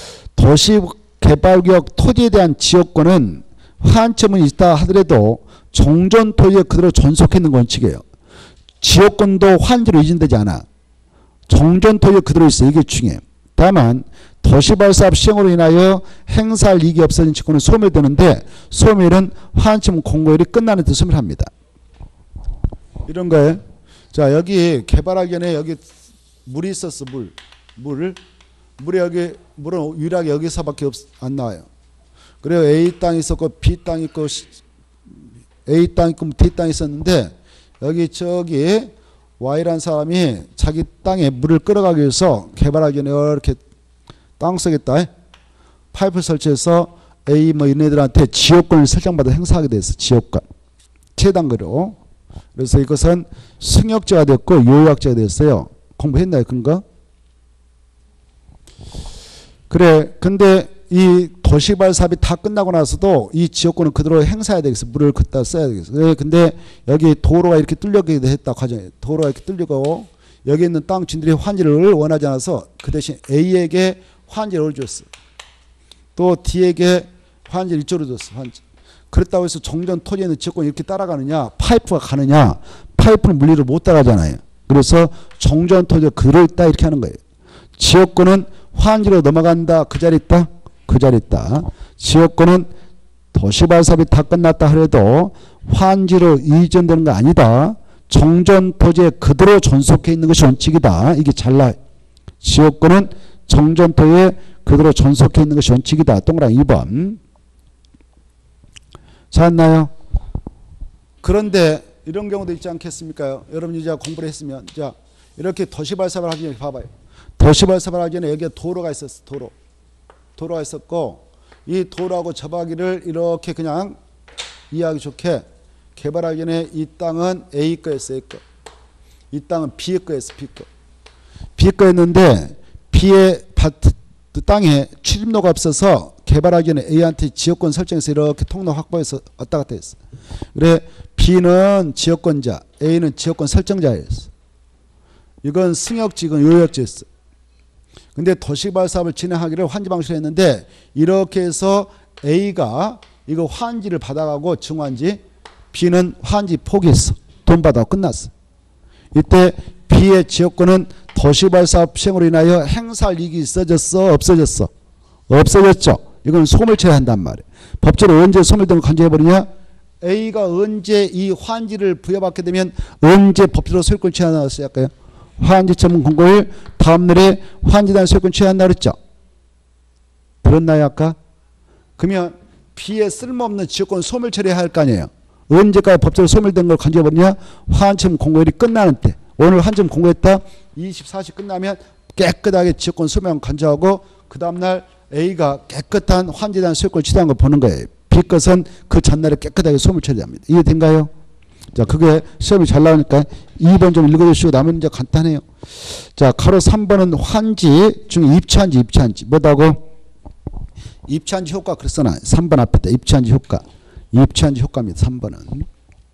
도시개발구역 토지에 대한 지역권은 환처분이 있다 하더라도 종전토지에 그대로 존속해 있는 원칙이에요. 지역권도 환지로 이전되지 않아. 종전토지에 그대로 있어. 이게 중요해요. 다만 도시발사업 시행으로 인하여 행사할 이익이 없어진 직권은 소멸되는데 소멸은 환처분 공고일이 끝나는 데 소멸합니다. 이런 거예요. 자 여기 개발하기 전에 여기 물이 있었어. 물이 여기 물은 유일하게 여기서밖에 안 나와요. 그래요. A 땅이 있었고 B 땅이 있고 A 땅 있고 D 땅이 있었는데 여기 저기 Y라는 사람이 자기 땅에 물을 끌어가기 위해서 개발하기 전에 이렇게 땅속에다 파이프 설치해서 A 뭐 얘네들한테 지역권을 설정받아 행사하게 됐어. 지역권 최단거로. 그래서 이것은 승역죄가 됐고 요약죄가 됐어요. 공부했나요? 그런 거? 그래. 근데 이 도시발사업이 다 끝나고 나서도 이 지역권은 그대로 행사해야 되겠어. 물을 걷다 써야 되겠어. 근데 여기 도로가 이렇게 뚫리게 했다. 과정에 도로가 이렇게 뚫리고 여기 있는 땅 주인들이 환지를 원하지 않아서 그 대신 A에게 환지를 줬어. 또 D에게 환지를 이쪽으로 줬어. 환지. 그렇다고 해서 정전 토지에 있는 지역권이 이렇게 따라가느냐? 파이프가 가느냐? 파이프는 물리를 못 따라가잖아요. 그래서 정전 토지가 그대로 있다 이렇게 하는 거예요. 지역권은 환지로 넘어간다. 그 자리 있다. 그 자리 있다. 지역권은 도시발사업이 다 끝났다 하더라도 환지로 이전되는 거 아니다. 정전 토지에 그대로 존속해 있는 것이 원칙이다. 이게 잘나. 지역권은 정전 토지에 그대로 존속해 있는 것이 원칙이다. 동그라미 2번. 찾나요? 그런데 이런 경우도 있지 않겠습니까? 여러분이 이제 공부를 했으면 자 이렇게 도시발사업을 하기 전에 봐봐요. 도시발사업을 하기 전에 여기에 도로가 있었어. 도로가 있었고 이 도로하고 저바기를 이렇게 그냥 이해하기 좋게 개발하기 전에 이 땅은 A 거였어. A 거. 이 땅은 B 거였어. B 거. B 거였는데 B의 땅에 출입로가 없어서 개발하기 전에 A한테 지역권 설정해서 이렇게 통로 확보해서 왔다 갔다 했어. 그래 B는 지역권자, A는 지역권 설정자였어. 이건 승역지, 이건 요역지였어. 근데 도시개발사업을 진행하기를 환지 방식으로 했는데 이렇게 해서 A가 이거 환지를 받아가고 증환지, B는 환지 포기했어. 돈 받아고 끝났어. 이때 B의 지역권은 도시개발사업 시행으로 인하여 행사할 이익이 있어졌어? 없어졌어? 없어졌죠. 이건 소멸쳐야 한단 말이에요. 법적으로 언제 소멸된 걸 간주해버리냐? A가 언제 이 환지를 부여받게 되면 언제 법적으로 소유권 취하나서 할까요? 환지처분 공고일 다음날에 환지단 소유권 취한다 그랬죠? 들었나요 아까? 그러면 B의 쓸모없는 지역권 소멸 처리해야 할 거 아니에요? 언제까지 법적으로 소멸된 걸 간주해버리냐? 환점 공고일이 끝나는 때. 오늘 환점 공고했다. 24시 끝나면 깨끗하게 지역권 소멸 간주하고 그 다음날 A가 깨끗한 환지에 대한 소유권을 취득한 걸 보는 거예요. B것은 그 전날에 깨끗하게 소멸 처리합니다. 이해된가요? 자, 그게 시험이 잘 나오니까 2번 좀 읽어주시고 나머지 이제 간단해요. 자, 가로 3번은 환지 중에 입체한지 뭐다고? 입체한지 효과 그랬잖아. 3번 앞에다 입체한지 효과. 입체한지 효과입니다. 3번은.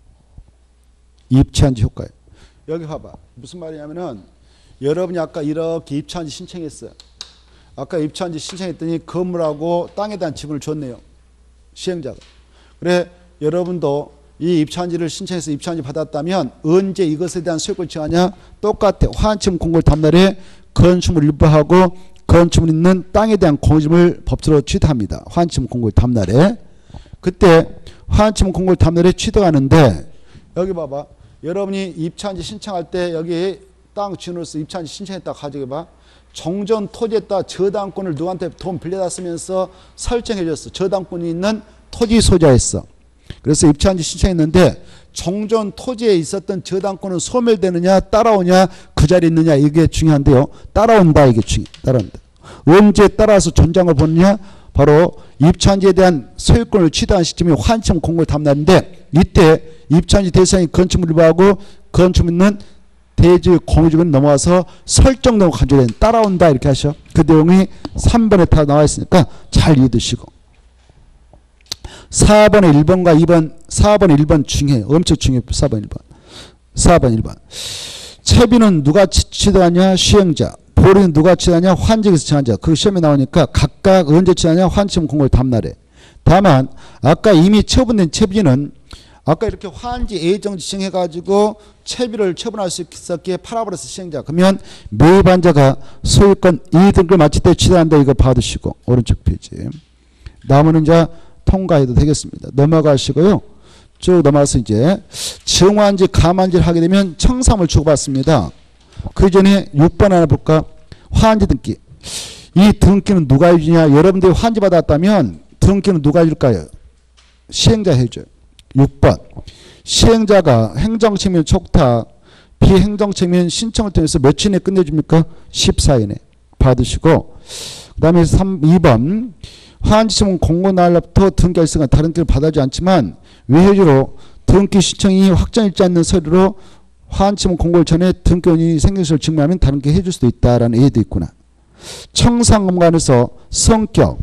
입체한지 효과예요. 여기 봐봐. 무슨 말이냐면은 여러분이 아까 이렇게 입체한지 신청했어요. 아까 입체한지 신청했더니 건물하고 땅에 대한 지분을 줬네요. 시행자가. 그래 여러분도 이 입체한지를 신청해서 입체한지 받았다면 언제 이것에 대한 소유권을 정하냐? 똑같아. 환점 공고를 다음날에 건축물 일부하고 건축물 있는 땅에 대한 공유점을 법적으로 취득합니다. 환점 공고를 다음날에. 그때 환점 공고를 다음날에 취득하는데 여기 봐봐. 여러분이 입체한지 신청할 때 여기 땅 주인으로서 입체한지 신청했다 가져봐. 정전 토지에다 저당권을 누구한테 돈 빌려다 쓰면서 설정해줬어. 저당권이 있는 토지 소유자였어. 그래서 입체한지 신청했는데 정전 토지에 있었던 저당권은 소멸되느냐 따라오냐 그 자리에 있느냐 이게 중요한데요. 따라온다 이게 중요해. 따라온다. 언제 따라서 존장을 보느냐 바로 입체한지에 대한 소유권을 취득한 시점이 환점 공고를 담당하는데 이때 입체한지 대상이 건축물 일부하고 건축물 있는 대지 공유지분 넘어와서 설정되고 간주된 따라온다 이렇게 하셔. 그 내용이 3번에 다 나와 있으니까 잘 이해드시고 4번에 1번과 2번 4번 1번 중요해요. 엄청 중요해요. 4번 1번 채비는 누가 취득하냐? 시행자. 보리는 누가 취득하냐? 환지에서 정한자. 그 시험에 나오니까 각각 언제 취득하냐? 환점 공고를 다음날에. 다만 아까 이미 처분된 채비는 아까 이렇게 환지 예정 지정해가지고 채비를 처분할 수 있었기에 팔아버렸어 시행자. 그러면 매입한자가 소유권 2등급을 마칠 때 취득한다 이거 받으시고 오른쪽 페이지. 남은 이제 통과해도 되겠습니다. 넘어가시고요. 쭉 넘어가서 이제 정환지 감환지를 하게 되면 청산을 주고받습니다. 그 전에 6번 하나 볼까? 환지 등기. 이 등기는 누가 해주냐? 여러분들이 환지 받았다면 등기는 누가 해줄까요? 시행자 해줘요. 6번 시행자가 행정책면 촉탁 비행정책면 신청을 통해서 며칠 내에 끝내줍니까? 14일 내에 받으시고 그 다음에 2번 환지청은 공고 날로부터 등기할 수가 다른 길을 받아주지 않지만 외효주로 등기 신청이 확정일지 않는 서류로 환지청 공고를 전에 등기원이 생긴 것을 증명하면 다른 게 해줄 수도 있다라는 예도 있구나. 청산검관에서 성격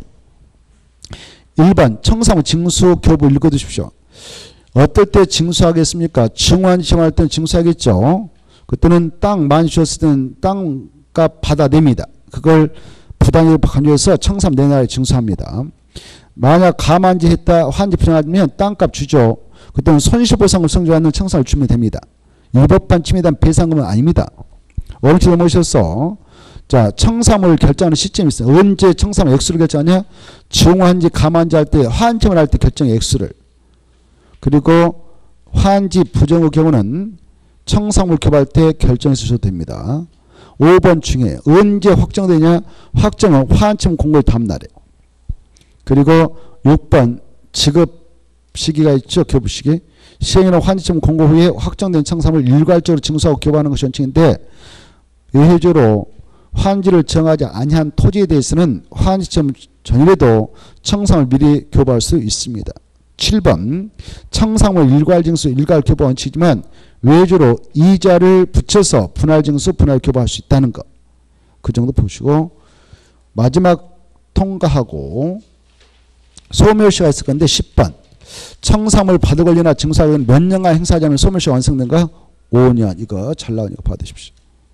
1번 청산후 징수 교부 읽어두십시오. 어떨 때 징수하겠습니까? 증환지 정할 때는 징수하겠죠. 그때는 땅 많이 주었을 때는 땅값 받아냅니다. 그걸 부당이익을 간주해서 청산 내놔에 징수합니다. 만약 가만지 했다 환지 부정하면 땅값 주죠. 그때는 손실보상을 성조하는 청산을 주면 됩니다. 위법한 침해에 대한 배상금은 아닙니다. 오른쪽 넘어오셔서 자 청산을 결정하는 시점이 있어요. 언제 청산 액수를 결정하냐? 증환지 가만지 할 때 환점을 할 때 결정의 액수를. 그리고 환지 부정의 경우는 청산물 개발 때 결정해 주셔도 됩니다. 5번 중에 언제 확정되냐? 확정은 환점 공고의 다음날에. 그리고 6번 지급 시기가 있죠. 교부 시기. 시행이나 환지점 공고 후에 확정된 청산을 일괄적으로 징수하고 교부하는 것이 원칙인데 예외적으로 환지를 정하지 아니한 토지에 대해서는 환지점 전일에도 청산을 미리 교부할 수 있습니다. 7번 청산물 일괄징수 일괄교부 원칙이지만 외주로 이자를 붙여서 분할징수 분할교부할 수 있다는 것. 그 정도 보시고 마지막 통과하고 소멸시가 있을 건데 10번 청산물 받을 권리나 증수하기는 몇 년간 행사하자면 소멸시가 완성된가? 5년. 이거 잘 나오니까 받으십시오.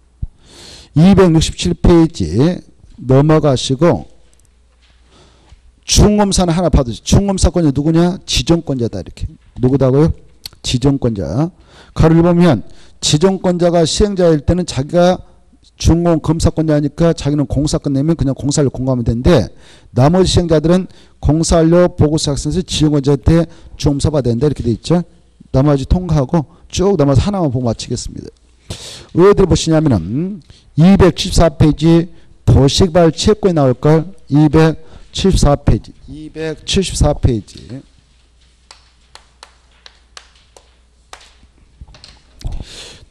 267페이지 넘어가시고 중음사는 하나 받으시죠. 중음사권자 누구냐? 지정권자다. 이렇게. 누구다고요? 지정권자. 가로를 보면 지정권자가 시행자일 때는 자기가 중공 검사권자니까 자기는 공사권 내면 그냥 공사를 공고하면 되는데 나머지 시행자들은 공사완료 보고서 작성해서 지정권자한테 중음사 받아야 된다. 이렇게 돼 있죠. 나머지 통과하고 쭉 넘어서 하나만 보고 마치겠습니다. 어디를 보시냐면은 274페이지 도시개발 채권이 나올걸. 274페이지.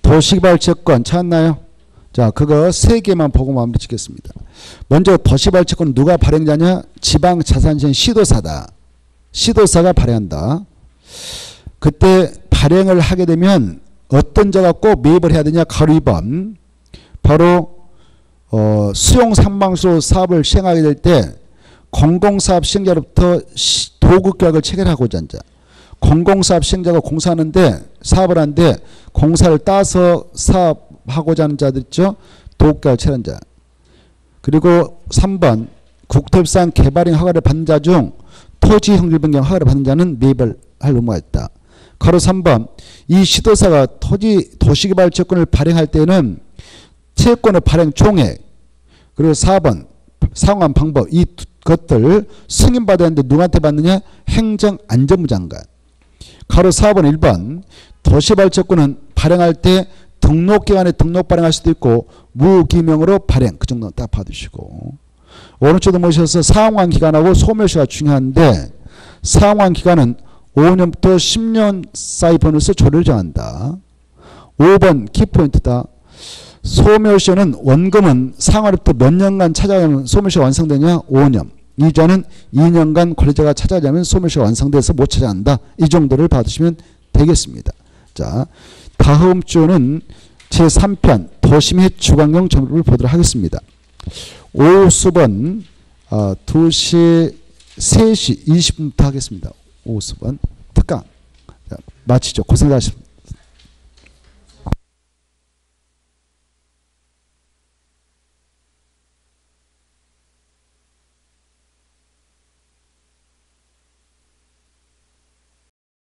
도시개발채권 찾나요? 자, 그거 세 개만 보고 마무리 짓겠습니다. 먼저 도시개발채권 누가 발행자냐? 지방자산시행 시도사다. 시도사가 발행한다. 그때 발행을 하게 되면 어떤 자가 꼭 매입을 해야 되냐? 가로 2번. 바로 수용 상방소 사업을 시행하게 될 때 공공사업 시행자로부터 도급계약을 체결하고자 한 자. 공공사업 시행자가 공사하는데 사업을 하는데 공사를 따서 사업하고자 하는 자들 있죠. 도급계약을 체결한 자. 그리고 3번 국토협상 개발행 허가를 받는 자 중 토지 형질 변경 허가를 받는 자는 매입을 할 의무가 있다. 가로 3번 이 시도사가 도시개발채권을 발행할 때는 채권의 발행 총액 그리고 4번 사용한 방법 이 것들 승인받아야 하는데 누구한테 받느냐? 행정안전부 장관. 가로 4번 1번 도시개발채권은 발행할 때 등록기관에 등록 발행할 수도 있고 무기명으로 발행 그 정도는 딱 봐두시고 오른쪽도 보셔서 사용한 기간하고 소멸시가 중요한데 사용한 기간은 5년부터 10년 사이 번호에서 조례를 정한다. 5번 키포인트다. 소멸시효는 원금은 상환부터 몇 년간 찾아가면 소멸시효가 완성되냐? 5년. 이자는 2년간 권리자가 찾아가면 소멸시효가 완성돼서 못 찾아간다. 이 정도를 받으시면 되겠습니다. 자, 다음 주는 제3편 도심의 주관경 정보를 보도록 하겠습니다. 오후 수업은 2시 3시 20분부터 하겠습니다. 오후 수업은 특강 마치죠. 고생하셨습니다.